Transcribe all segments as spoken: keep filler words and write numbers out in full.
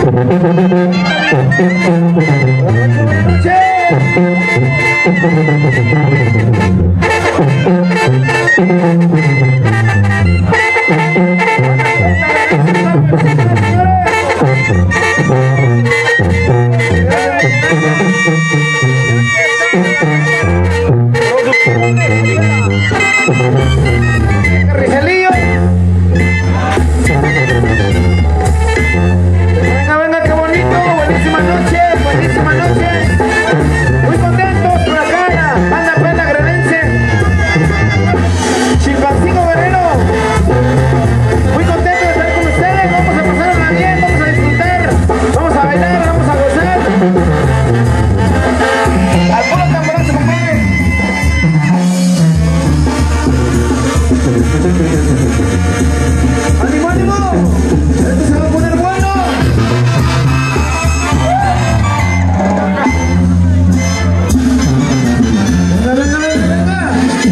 Rigelillo. Venga, venga, qué bonito. Buenísima noche, buenísima noche. Muy contentos por acá, banda Pena Granense. Chilpancingo Guerrero. Muy contentos de estar con ustedes. Vamos a pasarla bien, vamos a disfrutar. Vamos a bailar, vamos a gozar. Al puro tamborazo, compadre. ¡Ánimo, ánimo! ¡Esto se va a poner bueno! ¡Venga, venga, venga, venga!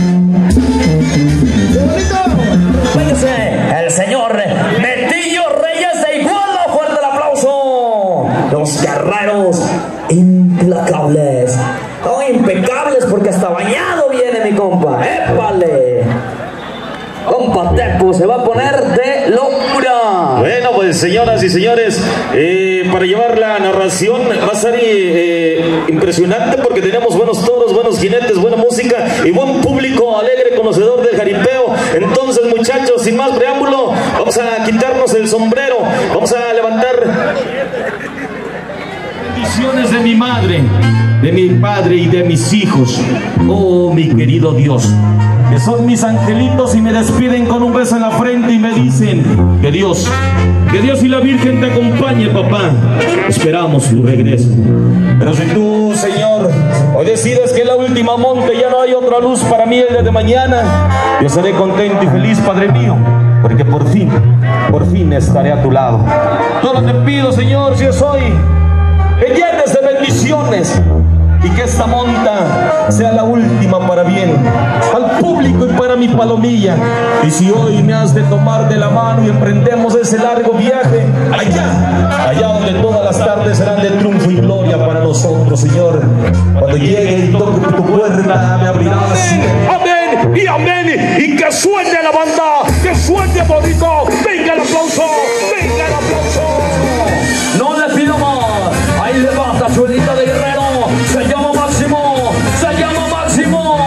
¡Qué bonito! Fíjese, el señor Metillo Reyes de Iguala. ¡Fuerte el aplauso! Los guerreros implacables. Oh, impecables porque hasta bañado viene mi compa. ¡Épale! Compa Tepo se va a poner de locura. Bueno, pues señoras y señores, eh, para llevar la narración va a ser eh, impresionante porque tenemos buenos toros, buenos jinetes, buena música y buen público alegre, conocedor del jaripeo. Entonces, muchachos, sin más preámbulo, vamos a quitarnos el sombrero, vamos a levantar bendiciones de mi madre, de mi padre y de mis hijos. Oh, mi querido Dios, que son mis angelitos y me despiden con un beso en la frente y me dicen que Dios, que Dios y la Virgen te acompañe, papá. Esperamos tu regreso. Pero si tú, Señor, hoy decides que la última monte ya no hay otra luz para mí el día de mañana, yo seré contento y feliz, Padre mío, porque por fin, por fin estaré a tu lado. Todo te pido, Señor, si es hoy, que llenes de bendiciones y que esta monta sea la última para bien, para el público y para mi palomilla. Y si hoy me has de tomar de la mano y emprendemos ese largo viaje allá, allá donde todas las tardes serán de triunfo y gloria para nosotros, Señor, cuando llegue y toque tu puerta me abrirás. Amén y amén, y que suene la banda, que suene bonito. Venga el aplauso, venga el aplauso. No le pido más. Ahí le va Tachuelita de Guerrero. Se llama Máximo, se llama Máximo.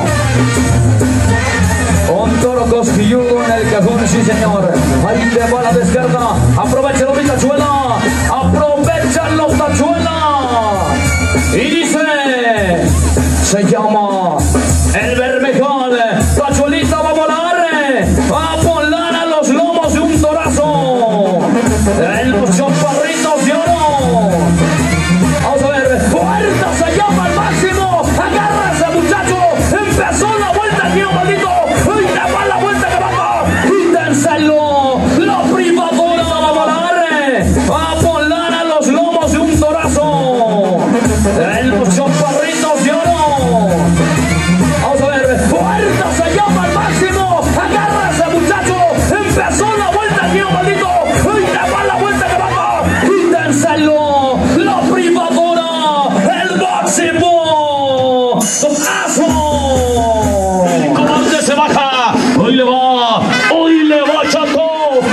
Un toro cosquilludo en el cajón, sí señor. Ahí le va la descarga. Aprovechalo, mi Tachuela. Aprovechalo, Tachuela. Y dice, se llama el Bermejón. Tachuelita va a volar, va a volar a los lomos de un torazo. En los chaparritos de oro. Vamos a ver, fuerza se llama el Máximo. Agárrese, muchacho. Empezó la vuelta, tío maldito. Y le va la vuelta que va. Y dénselo. La privadora va a volar. Va a volar a los lomos de un torazo. En los chaparritos de oro. Vamos a ver, fuerza se llama el Máximo. Agárrese, muchacho. Empezó la vuelta, tío maldito. Y le va la vuelta que va. Y dénselo. La privadora, el Máximo. ¡Tocazo! El comandante se baja. Hoy le va, hoy le va, chato.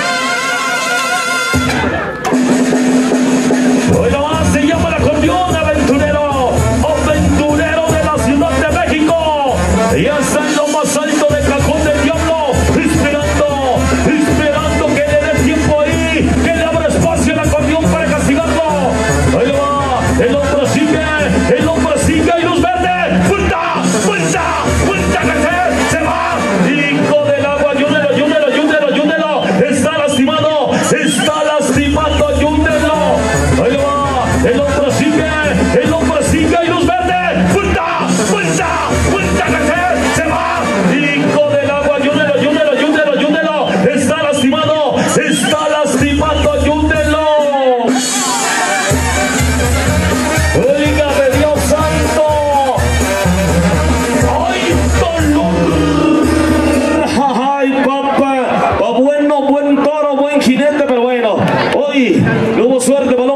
Hoy le va, se llama la acordeón, aventurero. Aventurero de la Ciudad de México. Y está en lo más alto del Cajón del Diablo. Esperando, esperando que le dé tiempo ahí. Que le abra espacio el acordeón para castigarlo. Ahí le va, el hombre sigue, el hombre sigue y luz verde. ¡Vuelta! ¡Vuelta! ¡Vuelta! ¡Que se va! ¡Hijo del agua! ¡Ayúdelo, ayúdelo, ayúdelo, ayúdelo! ¡Está lastimado! ¡Está lastimado! ¡Ayúdelo! Ahí le va, el hombre sigue, el hombre sigue y luz verde. ¡Vuelta! ¡Vuelta! ¡Vuelta! ¡Que se va! ¡Hijo del agua! ¡Ayúdelo, ayúdelo, ayúdelo, ayúdelo! ¡Está lastimado! ¡Está lastimado! ¡Ayúdelo! ¡Oígame, Dios santo! ¡Ay, dolor! ¡Ay, papá! Oh, bueno, buen toro, buen jinete, pero bueno, hoy no hubo suerte, balón.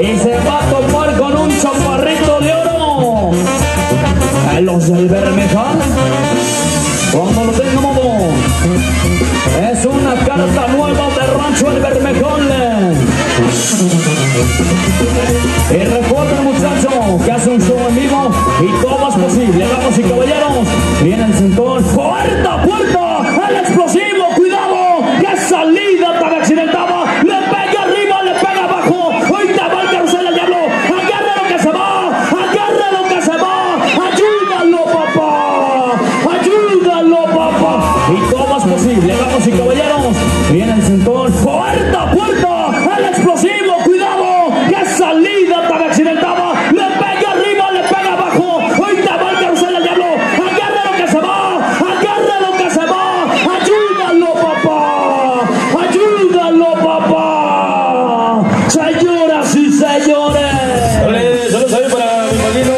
y se va a topar con un chaparrito de oro. A los del Bermecal, cuando lo tengamos, es una carta nueva de Rancho El Bermecal. Y recuerden, muchachos, que hace un show en vivo y todo es posible. Damas y caballeros, viene el centón. ¡Puerta, puerta! ¡El explosivo! ¡Cuidado! ¡Qué salida tan accidentada! ¡Le pega arriba, le pega abajo! ¡Ahorita va el carrusel del diablo! ¡Agarra lo que se va! ¡Agarra lo que se va! ¡Ayúdalo, papá! ¡Ayúdalo, papá! Y todo es posible. Damas y caballeros, viene el centón. ¡Puerta, puerta! ¡El explosivo! ¡Cuidado! ¡Qué salida tan accidentada! ¡Le pega arriba, le pega abajo! ¡Ahorita va el carrusel del diablo! ¡Agarra lo que se va! ¡Agarra lo que se va! ¡Ayúdalo, papá! ¡Ayúdalo, papá! Señoras y señores. Saludos ahí para mi padrino.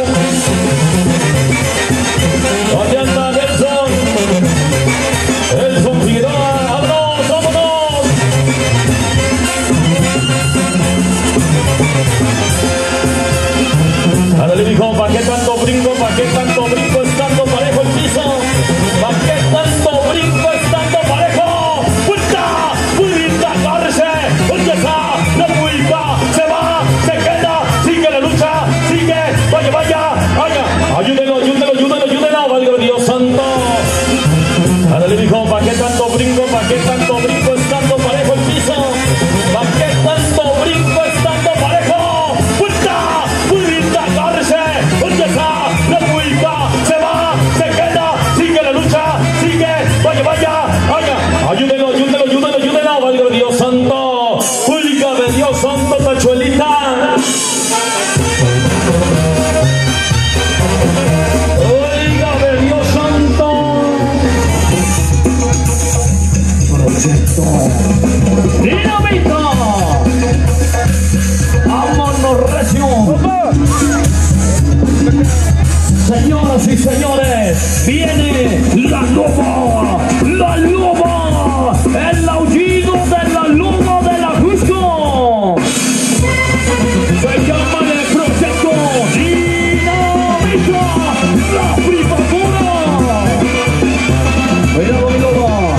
¿Dónde anda Nelson? Nelson Figueroa. ¡Vámonos, vámonos! Ándale, mijo, ¿pa' qué tanto brinco? ¿Pa' qué tanto brinco estando parejo el piso? ¿Pa' qué tanto brinco estando parejo? ¡Vuelta! ¡Vuelta! ¡Agárrese! ¡Empieza! ¡La vuelta! ¡Se va! ¡Se queda! ¡Sigue la lucha! ¡Sigue! ¡Vaya, vaya! ¡Vaya! ¡Ayúdenlo, ayúdenlo, ayúdenlo, ayúdenlo! ¡Valga Dios santo! Ándale, mijo, ¿pa' qué tanto brinco? ¿Pa' qué tanto brinco estando parejo el piso? ¿Pa' qué tanto brinco estando parejo? ¡Vuelta! ¡Vuelta! ¡Agárrese! ¡Empieza! ¡La vuelta! ¡Se va! ¡Se queda! ¡Sigue la lucha! ¡Sigue! ¡Vaya, vaya! ¡Vaya! ¡Ayúdenlo, ayúdenlo, ayúdenlo, ayúdenlo! ¡Valga Dios santo! ¡Válgame Dios santo, tachuelita! ¡Válgame Dios santo! ¡Dinamita! ¡Vámonos, recio! Señoras y señores, viene la loba, la loba, el aullido de la loba de la Cusco. Se llama el proyecto Dinamita, la primavera. Cuidado, mi loba.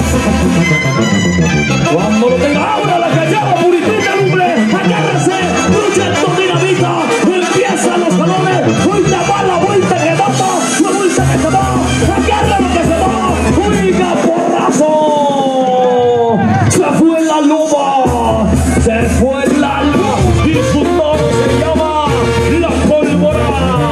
Cuando lo tenga ahora la callada, purifica el hombre, agárrese, proyecto Dinamita, empiezan los jalones, ahorita va la vuelta que mata, la vuelta que se va, agarra lo que se va, oiga porrazo, se fue la loba, se fue la loba, y su toro se llama la pólvora.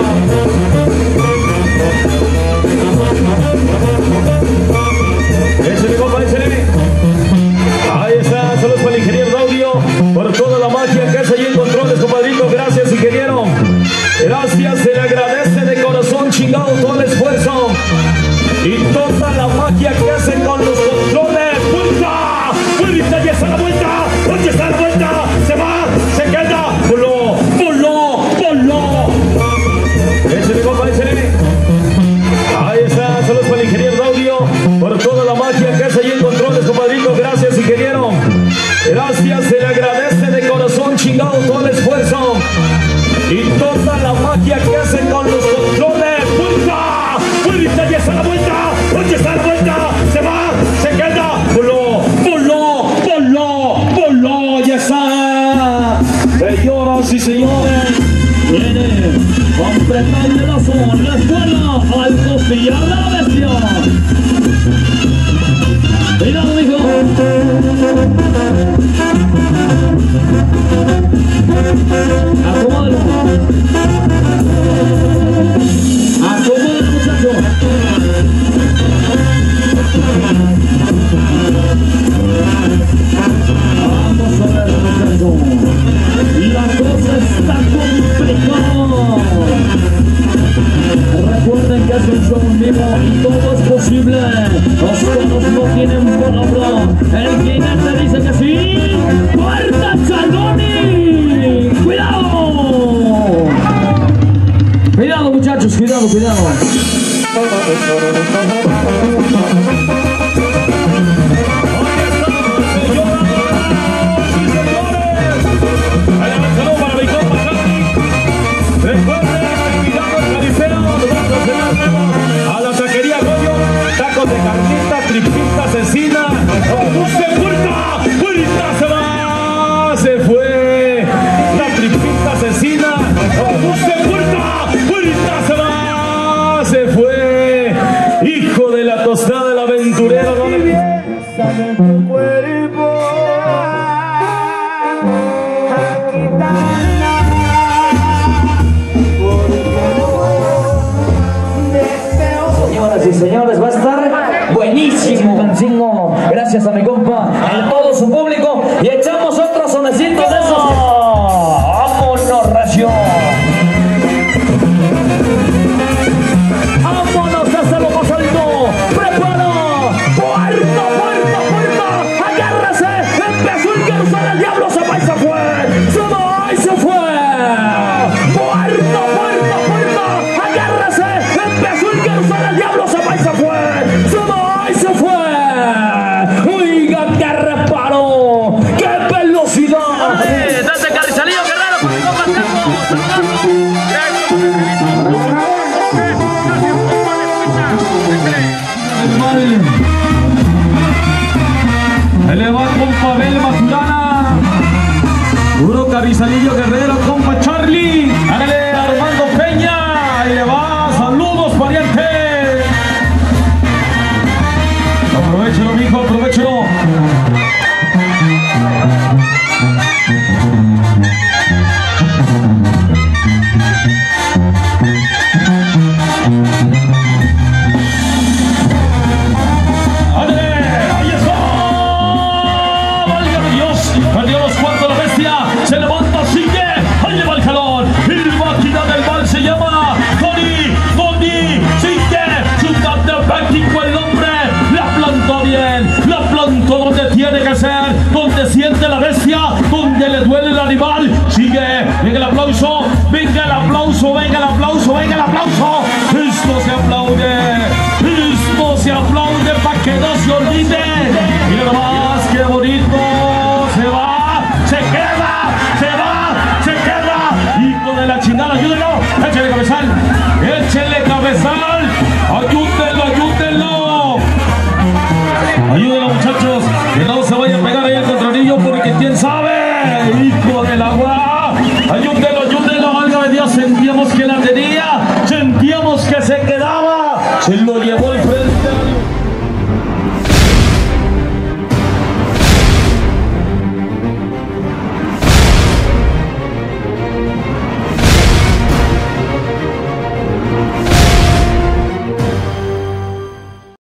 Échale, compa, échale. Ahí está, saludos para el ingeniero de audio por toda la magia que hace ahí en controles, compadrito. Gracias, ingeniero. Gracias, se le agradece de corazón, chingado, todo el esfuerzo y toda la magia que hacen con los controles. ¡Vuelta! ¡Vuelta! ¡Ya está la vuelta! ¡Ya está la vuelta! ¡Se va! ¡Se queda! ¡Voló! ¡Voló! ¡Voló! Échale, compa, échale. Ahí está, saludos para el ingeniero de audio por toda la magia que hace ahí en controles, compadrito. Gracias, ingeniero. Gracias, se le agradece de corazón, chingado, todo el esfuerzo y toda la magia que hacen con los controles. ¡Vuelta! ¡Vuelta! ¡Ya está la vuelta! ¡Ya está la vuelta! ¡Se va! ¡Se queda! ¡Voló! ¡Voló! ¡Voló! ¡Voló! ¡Ya está! Señoras y señores, Viene, completar el lazo, la escuela, al costillar de la bestia. Cuidado, mijo. Acomódalo. Acomódalo, muchacho. Vamos a ver, muchacho. La cosa está complicada. Recuerden que es un show en vivo y todo es posible. Los tonos no tienen palabra. El jinete dice que sí. ¡Puerta Chaloni! ¡Cuidado! Cuidado, muchachos, cuidado, cuidado. saludos para mi compa. asesina. ¡Usted puerta! ¡Puerta se va! Se fue. Hijo de la tostada del aventurero. ¿Dónde viene? Sabe tu cuerpo. Señoras y señores, va a estar buenísimo. Cancingo, gracias a mi compa, a todo su público. Y echamos otros sonecitos de esos. ¡Vámonos, Racio! ¡Vámonos hasta lo más alto! ¡Prepara! ¡Puerta, puerta, puerta! ¡Agárrese! ¡Empezó el que usar el diablo! ¡Se va y se fue! ¡Se va y se fue! ¡Puerta, puerta, puerta! ¡Agárrese! ¡Empezó el que usar el diablo! ¡Se va y se fue! ¡Se va y se fue! ¡Oiga, qué reparo! ¡Qué velocidad! ¡Date carrizalillo, Guerrero! ¡No pasemos! Ahí le va compa Abel Maturana. Puro Carrizalillo Guerrero, compa Charlie. Hágale Armando Peña. Ahí le va. Saludos, pariente. Aprovechelo, mijo, aprovechelo. Donde siente la bestia, donde le duele el animal. Sigue, venga el aplauso, venga el aplauso, venga el aplauso, venga el aplauso. Esto se aplaude, esto se aplaude para que no se olvide. Mira nomás, qué bonito. Se va, se queda, se va, se queda. Hijo de la chingada, ayúdenlo. Échale cabezal, échale cabezal. Ayúdenlo, ayúdenlo. Ayúdenlo, muchachos, que no se vaya a pegar ahí el contrarillo, porque quién sabe, hijo del agua. Ayúdenlo, ayúdenlo, válgame Dios. Sentíamos que la tenía, sentíamos que se quedaba, se lo llevó al frente.